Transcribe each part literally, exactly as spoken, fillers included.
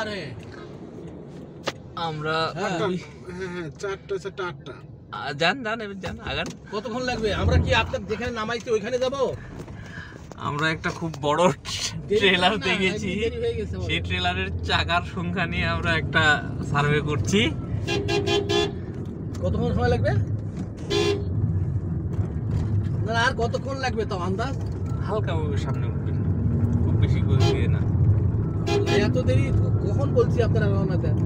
चार है আমরা হ্যাঁ হ্যাঁ চারটা চারটা আটটা জান জান এবার জান আগান কতক্ষণ লাগবে আমরা কি আপনার যেখানে নামাইছি ওইখানে যাব আমরা একটা খুব বড় ট্রেলার দেখেছি সেই ট্রেলারের চাকার সংখ্যা নিয়ে আমরা একটা সার্ভে করছি কতক্ষণ সময় লাগবে না আর কতক্ষণ লাগবে তাও আন্দাজ হালকা সামনে উঠবেন খুব বেশি করে দিয়ে না এত দেরি কখন বলছি আপনারা রওনা দেন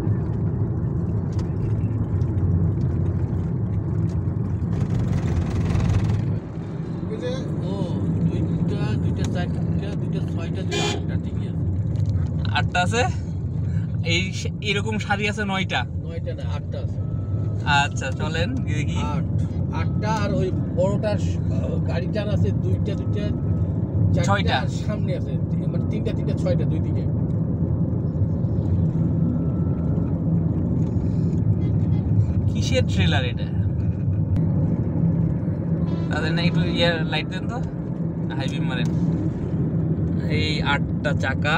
ও দুইটা দুইটা চারটা দুইটা ছয়টা দুইটা আটটা ঠিকই আছে আটটা আছে এই এরকম সারি আছে নয়টা নয়টা না আটটা আছে আচ্ছা চলেন দেখি আট আটটা আর ওই বড়টার গাড়িটার আছে দুইটা দুইটা ছয়টা সামনে আছে মানে তিনটা তিনটা ছয়টা দুই দিকে কিসের ট্রেলার এটা তাদের না একটু ইয়ার লাইট দেন তো হাইবিম মারেন এই আটটা চাকা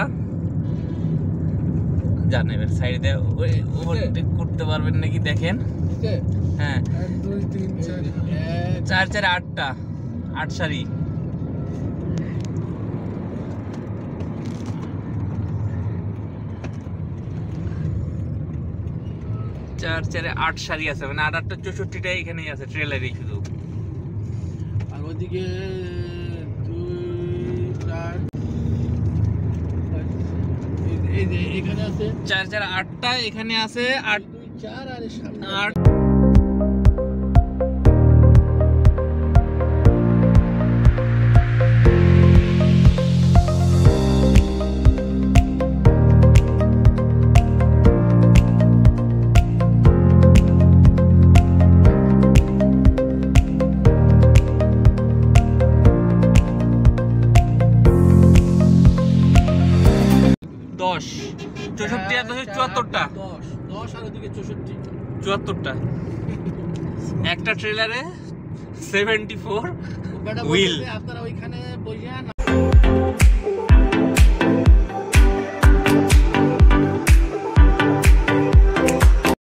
জান এবার সাইড দিয়ে ওভারটেক করতে পারবেন নাকি দেখেন হ্যাঁ এক দুই তিন চার চার চার আটটা আট সারি চার চারে আট সারি আছে মানে আট আটটা চৌষট্টিটা এখানেই আছে ট্রেলারই শুধু আর ওইদিকে দুই চার এই যে এখানে আছে চার চার আটটা এখানে আছে আট দুই চার আর সামনে আট দশ চৌষট্টি আর দশ চুয়াত্তরটা দশ দশ আর ওদিকে চৌষট্টি চুয়াত্তরটা একটা ট্রেলারে সেভেন্টি ফোর হুইল আপনারা ওইখানে বসে